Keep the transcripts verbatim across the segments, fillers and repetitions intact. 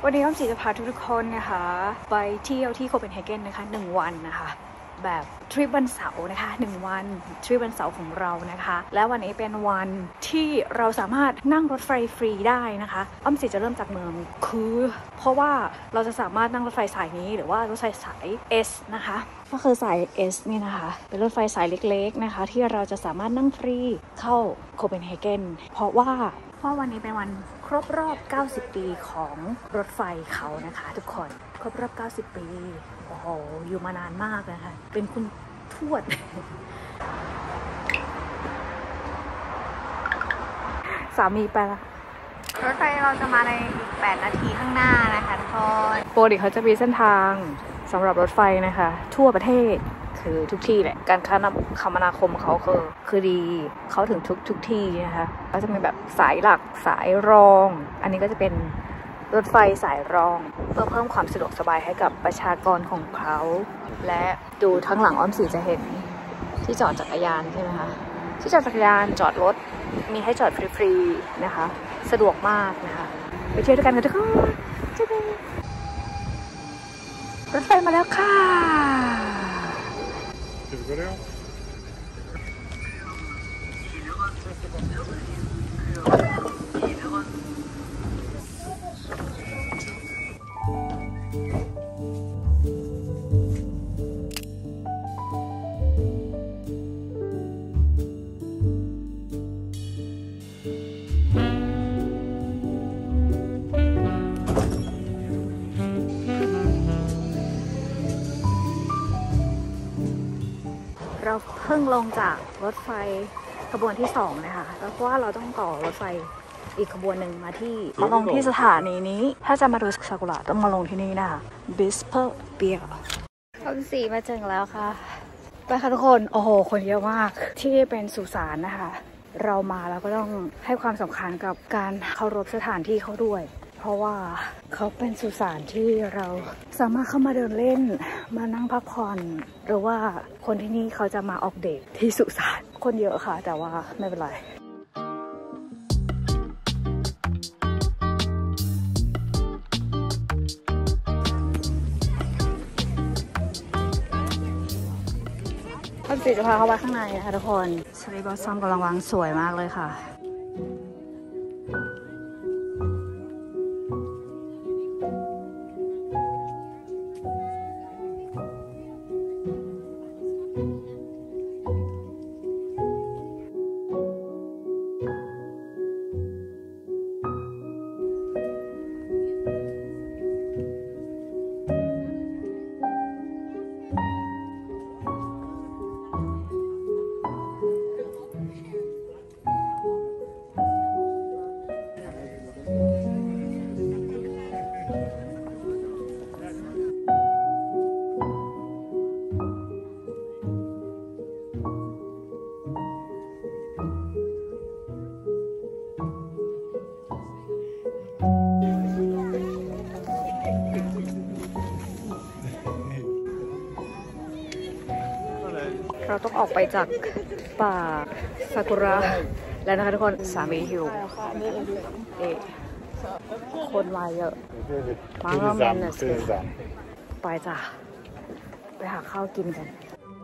วันนี้อ้อมสีจะพาทุกคนนะคะไปเที่ยวที่โคเปนเฮเกนนะคะหนึ่งวันนะคะแบบทริปวันเสาร์นะคะหนึ่งวันทริปวันเสาร์ของเรานะคะและวันนี้เป็นวันที่เราสามารถนั่งรถไฟฟรีได้นะคะอ้อมสีจะเริ่มจากเมืองคือเพราะว่าเราจะสามารถนั่งรถไฟสายนี้หรือว่ารถไฟสาย S นะคะก็คือสาย S นี่นะคะเป็นรถไฟสายเล็กๆนะคะที่เราจะสามารถนั่งฟรีเข้าโคเปนเฮเกนเพราะว่าเพราะวันนี้เป็นวันครบรอบเก้าสิบปีของรถไฟเขานะคะทุกคนครบรอบเก้าสิบปีโอ้โหอยู่มานานมากนะคะเป็นคุณทวด สามีไปละรถไฟเราจะมาในอีกแปดนาทีข้างหน้านะคะทุกคนปกติเขาจะมีเส้นทางสำหรับรถไฟนะคะทั่วประเทศคือทุกที่แหละการคมนาคมเขาคือคือดีเขาถึงทุกทุกที่นะคะก็จะมีแบบสายหลักสายรองอันนี้ก็จะเป็นรถไฟสายรองเพื่อเพิ่มความสะดวกสบายให้กับประชากรของเขาและดูทั้งหลังอ้อมสีจะเห็นที่จอดจักรยานใช่ไหมคะที่จอดจักรยานจอดรถมีให้จอดฟรีๆนะคะสะดวกมากนะคะไปเที่ยวด้วยกันกันทุกคนรถไฟมาแล้วค่ะเราเพิ่งลงจากรถไฟขบวนที่สองนะคะแล้วเพราะว่าเราต้องต่อรถไฟอีกขบวนหนึ่งมาที่มาลงที่สถานีนี้ถ้าจะมาดูซากุระต้องมาลงที่นี่นะคะบิสเพอร์เบียร์ต้นสีมาถึงแล้วค่ะไปค่ะทุกคนโอ้โหคนเยอะมากที่เป็นสุสานนะคะเรามาแล้วก็ต้องให้ความสำคัญกับการเคารพสถานที่เขาด้วยเพราะว่าเขาเป็นสุสานที่เราสามารถเข้ามาเดินเล่นมานั่งพักผ่อนหรือว่าคนที่นี่เขาจะมาออกเดทที่สุสานคนเยอะค่ะแต่ว่าไม่เป็นไรอ้อมสีจะพาเข้าไปข้างในนะคะทุกคนสตรีทบอสซัมกำลังวางสวยมากเลยค่ะเราต้องออกไปจากป่าซากุระแล้วนะคะทุกคนสามีหิวเอ๊ะคนมาเยอะมาเมนเนสไปจ้ะไปหาข้าวกินกัน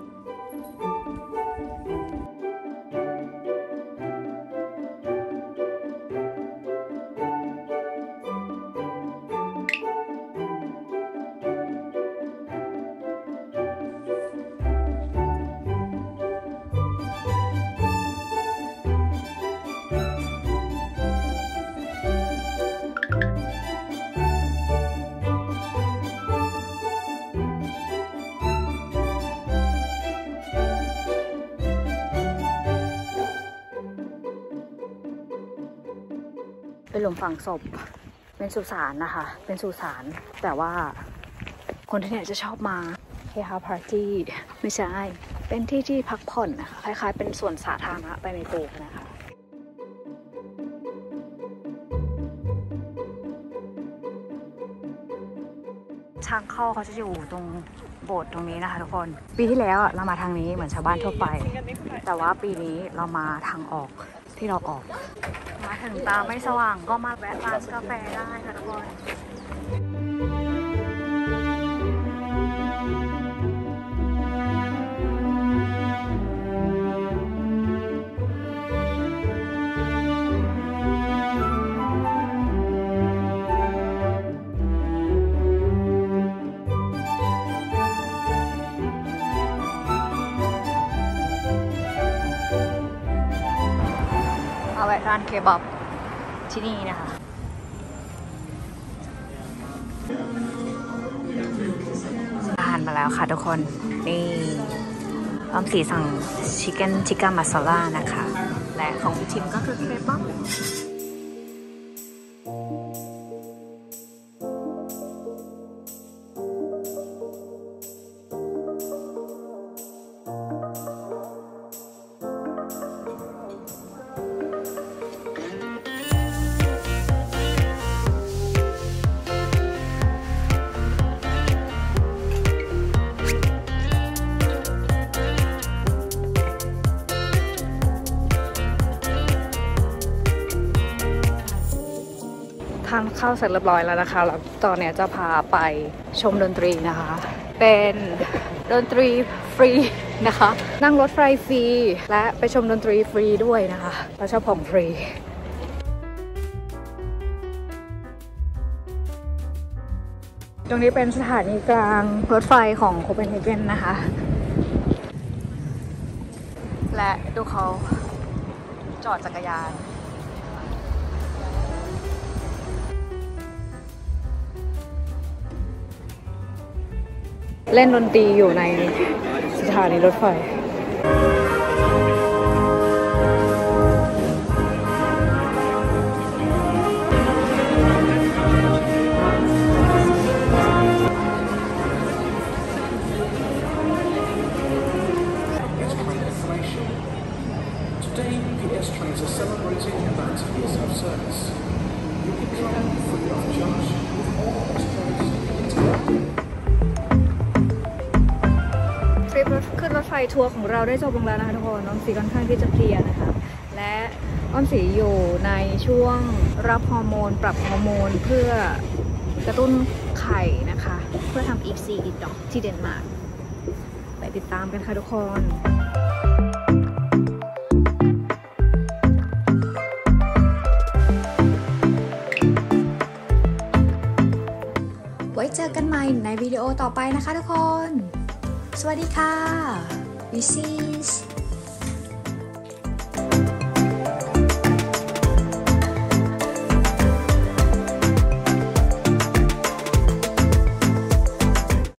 เป็นหลุมฝังศพเป็นสุสานนะคะเป็นสุสานแต่ว่าคนที่เนี่ยจะชอบมาเฮฮาปาร์ตี้ไม่ใช่เป็นที่ที่พักผ่อนนะคะคล้ายๆเป็นส่วนสาธารณะไปในตัวนะคะทางเข้าเขาจะอยู่ตรงโบสถ์ตรงนี้นะคะทุกคนปีที่แล้วเรามาทางนี้เหมือนชาวบ้านทั่วไปแต่ว่าปีนี้เรามาทางออกที่เราออกมาถึงตาไม่สว่างก็มาแวะร้านกาแฟได้ค่ะทุกคนร้านเคบับที่นี่นะคะอาหารมาแล้วค่ะทุกคนนี่ออมสีสั่งชิคเก้นทิกกามาซาล่านะคะและของพี่ทิมก็คือเคบับทานข้าวเสร็จเรียบร้อยแล้วนะคะแล้วตอนนี้จะพาไปชมดนตรีนะคะเป็นดนตรีฟรีนะคะนั่งรถไฟฟรีและไปชมดนตรีฟรีด้วยนะคะเราชอบของฟรีตรงนี้เป็นสถานีกลางรถไฟของโคเปนเฮเกนนะคะและดูเขาจอดจักรยานเล่นดนตรีอยู่ในสถานีรถไฟขึ้นรถไฟทัวร์ของเราได้จบลงแล้วนะคะทุกคนอ้อมสีค่อนข้างที่จะเพลียนะคะและอ้อมสีอยู่ในช่วงรับฮอร์โมนปรับฮอร์โมนเพื่อกระตุ้นไข่นะคะเพื่อทำอีกซีอีกดอกที่เดนมาร์กไปติดตามกันค่ะทุกคนไว้เจอกันใหม่ในวิดีโอต่อไปนะคะทุกคนสวัสดีค่ะ We see